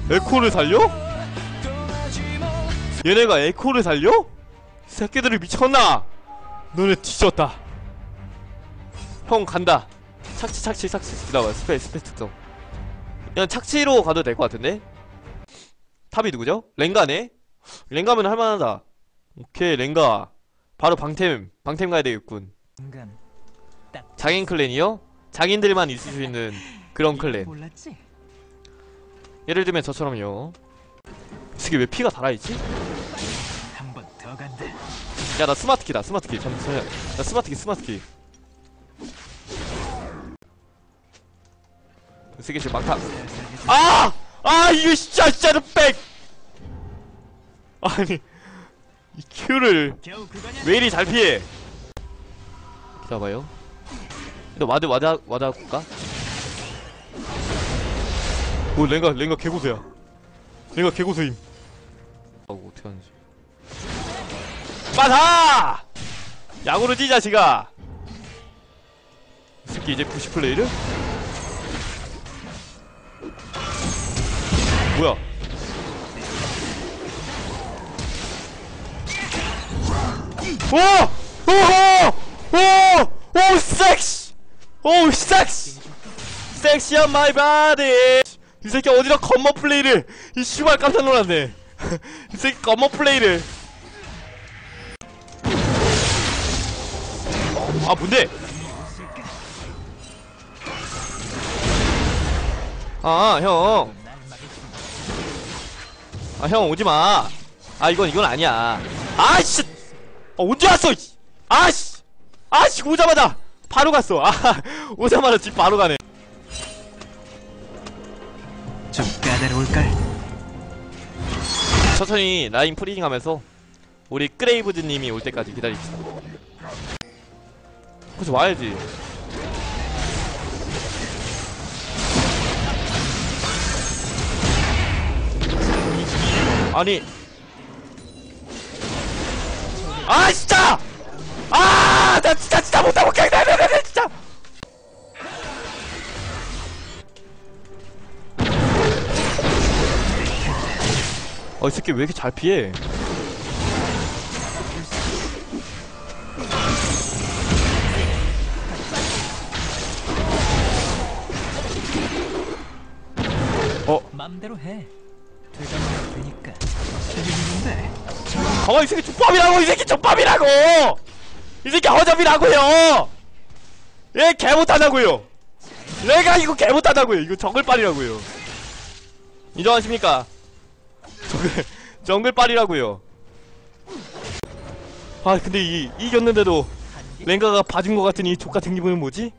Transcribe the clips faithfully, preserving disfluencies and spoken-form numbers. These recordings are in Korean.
에코를 살려? 얘네가 에코를 살려? 새끼들이 미쳤나? 너네 뒤졌다. 형 간다. 착취 착취 착취 기다려. 스페 스페 특성. 그냥 착취로 가도 될 것 같은데? 탑이 누구죠? 랭가네? 랭가면 할만하다. 오케이 랭가 바로 방템 방템 가야 되겠군. 장인 클랜이요? 장인들만 있을 수 있는 그런 클랜. 예를 들면 저처럼요. 이게 왜 피가 달아있지? 야 나 스마트키다 스마트키. 잠시만요. 나 스마트키 스마트키. 이 새끼 지금 막타. 아! 아 이거 진짜 진짜로 백! 아니 이 Q를 왜 이리 잘 피해? 기다려봐요. 너 와드 와드 와드 할까? 오 랭가 랭가 개고수야. 랭가 개고수임. 어 어떻게 하는지. 빠사! 야구로 뛰 자식아. 이 새끼 이제 구십 플레이를? 뭐야? 오! 오! 오! 오! 섹시! 오! 섹시! 섹시한 마이 바디! 이 새끼 어디다 겉멋 플레이를! 이 씨발 깜짝 놀랐네. 이 새끼 겉멋 플레이를. 아 뭔데? 아 형. 아 형 오지마. 아 이건 이건 아니야. 아씨! 어 언제 왔어! 아씨! 아씨 오자마자 바로 갔어. 아 오자마자 집 바로 가네. 좀 까다로울걸? 천천히 라인 프리징 하면서 우리 크레이브즈님이 올 때까지 기다립시다. 그래서 와야지. 아니 아 진짜! 아 나 진짜 진짜 못하고 그냥 나 나 나 진짜. 어 이 새끼 왜 이렇게 잘 피해? 어 맘대로 해. 되가면 되니까. 재밌는데. 가만 이 새끼 족밥이라고. 이 새끼 족밥이라고. 이 새끼 허접이라고요. 얘 개 못하다고요. 내가 이거 개 못하다고요. 이거 정글빨이라고요. 인정하십니까? 정글 정글빨이라고요. 아 근데 이 이겼는데도 랭가가 봐준 것 같은 이 족같은 기분은 뭐지?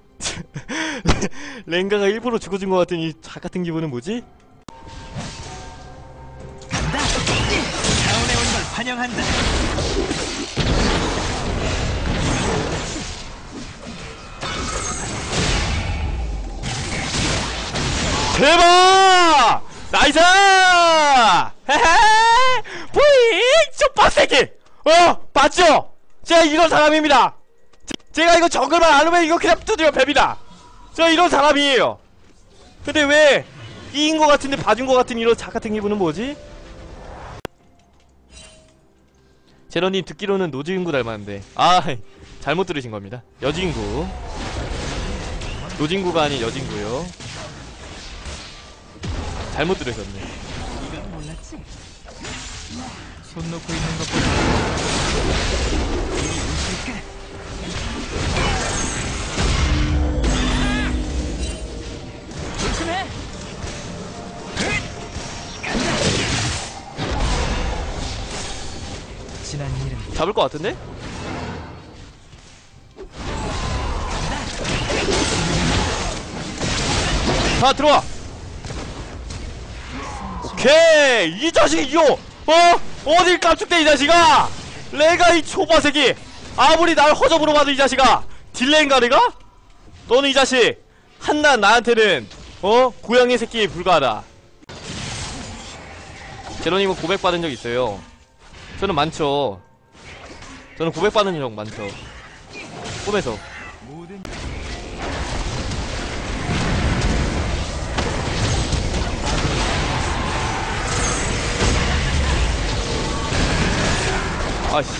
랭가가 일부러 죽어준 것 같은 이 작같은 기분은 뭐지? 간다. 자원에 온 걸 환영한다. 대박! 나이스! 헤헤! 뿌잉! 족밥새끼! 어! 봤죠? 제가 이런 사람입니다! 제, 제가 이거 정글만 안 하면 이거 그냥 두드려 팹니다! 저 이런 사람이에요! 근데 왜 이긴 거 같은데 봐준 거 같은 이런 작같은 기분은 뭐지? 제로님 듣기로는 노지인구 닮았는데 아 잘못 들으신 겁니다. 여진구 노진구가 아닌 여진구요. 잘못 들으셨네. 이건 몰랐지? 손 놓고 있는 것보다 이리 오실까? 조심해! 간다! 지난 일은 잡을 것 같은데? 자 들어와! 오케이! 이 자식이 이거! 어? 어딜 깜짝대 이 자식아! 내가 이 초바새끼! 아무리 날 허접으로 봐도 이 자식아! 딜레인가 내가? 너는 이 자식! 한낱 나한테는 어? 고양이 새끼에 불과하다. 제로님은 고백받은 적 있어요. 저는 많죠. 저는 고백받은 적 많죠. 꿈에서. 모든 아씨.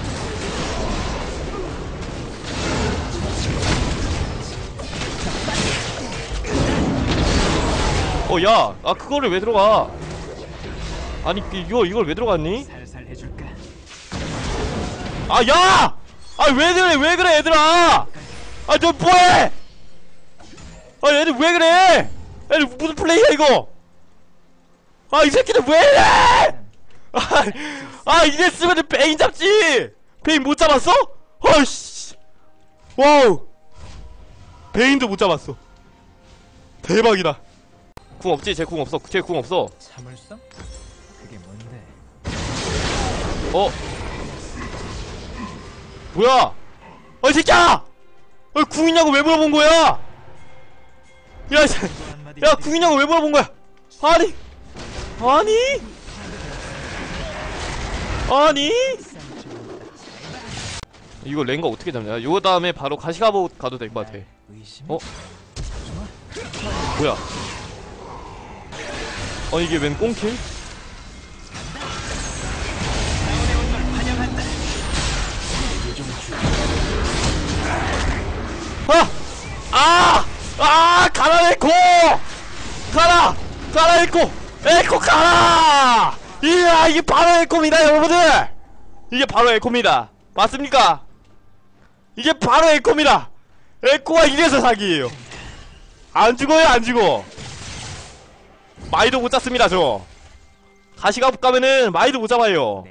어, 야, 아 그거를 왜 들어가? 아니 이거 이걸 왜 들어갔니? 살살 해줄까? 아, 야! 아, 왜 그래, 왜 그래, 얘들아! 아, 너 뭐해! 아, 얘들 왜 그래! 얘들 무슨 플레이야, 이거! 아, 이 새끼들 왜 이래! 아, 아, 이랬으면 베인 잡지! 베인 못 잡았어? 헐씨! 와우! 베인도 못 잡았어. 대박이다. 궁 없지? 쟤 궁 없어. 쟤 궁 없어. 참을성? 그게 뭔데? 어? 뭐야? 어, 이 새끼야! 어, 궁 있냐고 왜 물어본 거야? 야, 야, 궁 있냐고 왜 물어본 거야? 아니, 아니, 아니. 이거 랭가 어떻게 잡냐? 이거 다음에 바로 가시가보 가도 될 것 같아. 어? 뭐야? 어, 이게 웬 꽁킬? 아! 아! 아! 가라 에코! 가라! 가라 에코! 에코 가라! 이야, 이게 바로 에코입니다, 여러분들! 이게 바로 에코입니다. 맞습니까? 이게 바로 에코입니다. 에코가 이래서 사기예요. 안 죽어요, 안 죽어. 마이도 못 잡습니다, 저. 가시가 가면은 마이도 못 잡아요.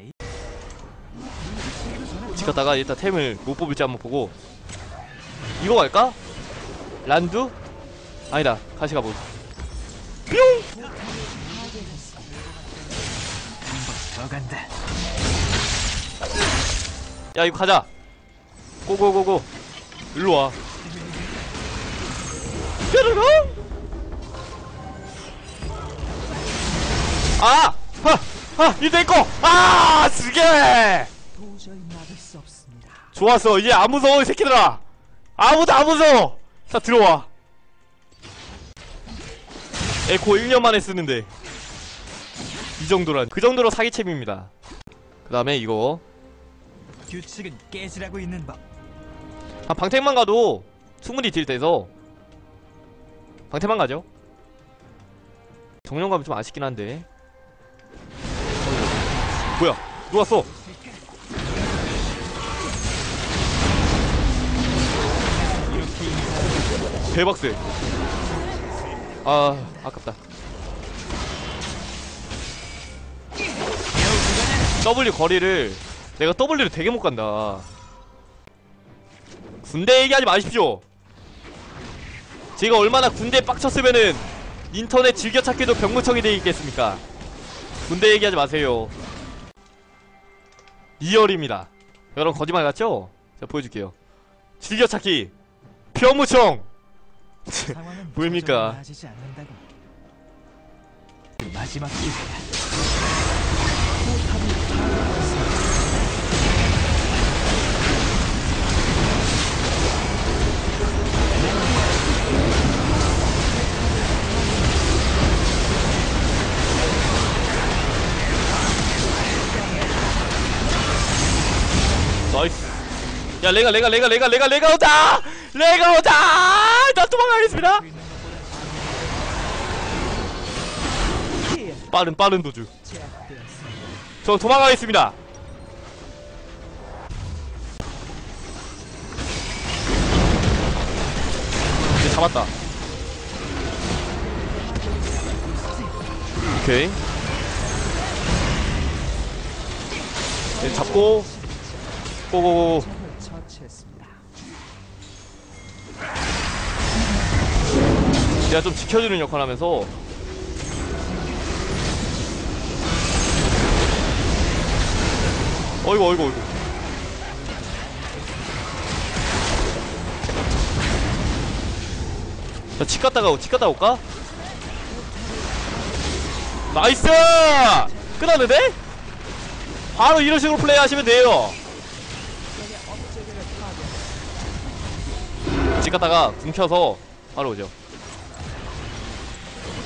집 갔다가 일단 템을 못 뽑을지 한번 보고. 이거 갈까? 란두? 아니다, 가시가 뭐. 뿅! 더 간다. 야, 이거 가자. 고고고고. 일로와. 뾰로롱! 아! 하! 하! 이거 내꺼! 아! 쓰게! 도저히 막을 수 없습니다. 좋았어. 이제 안 무서워, 이 새끼들아. 아무도 안 무서워. 자, 들어와. 에코 일 년 만에 쓰는데 이 정도란, 그 정도로 사기챔입니다. 그 다음에 이거 규칙은 깨지라고 있는 법. 한 방택만 가도 충분히 딜 돼서 방택만 가죠. 정령 가면 좀 아쉽긴 한데. 뭐야? 누가 왔어? 대박세. 아, 아깝다. W 거리를 내가 W를 되게 못 간다. 군대 얘기하지 마십시오. 제가 얼마나 군대에 빡쳤으면은 인터넷 즐겨찾기도 병무청이 돼 있겠습니까? 군대 얘기하지 마세요. 리얼입니다. 여러분 거짓말 같죠? 제가 보여줄게요. 즐겨찾기 병무청. 상황은 보입니까? 조절이 나아지지 않는다고. 그 마지막 기회야. 나이스. 야, 레가 레가 레가 레가 레가 레가 오다! 레가 오다! 나 도망가겠습니다. 빠른 빠른 도주. 저 도망가겠습니다. 이제 잡았다. 오케이. 이제 잡고 고고고. 내가 좀 지켜주는 역할 하면서 어이구 어이구 어이구. 자, 집 갔다가 집 갔다 올까? 나이스! 끝났는데? 바로 이런 식으로 플레이 하시면 돼요. 집 갔다가 궁 켜서 바로 오죠.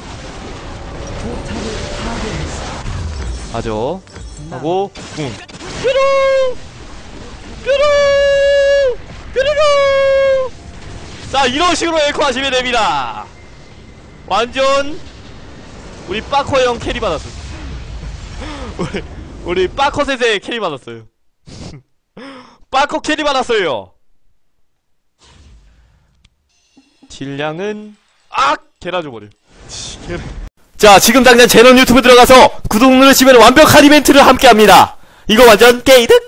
하죠. 하고 궁. 뾰루 뾰루 뾰루루. 자, 이런 식으로 에코 하시면 됩니다. 완전 우리 빠커 형 캐리 받았어. 우리 우리 빠커 세세 캐리 받았어요. 빠커 캐리 받았어요. 딜량은 악! 개나 줘버려. 자, 지금 당장 제넌 유튜브 들어가서 구독 누르시면 완벽한 이벤트를 함께합니다. 이거 완전 게이득!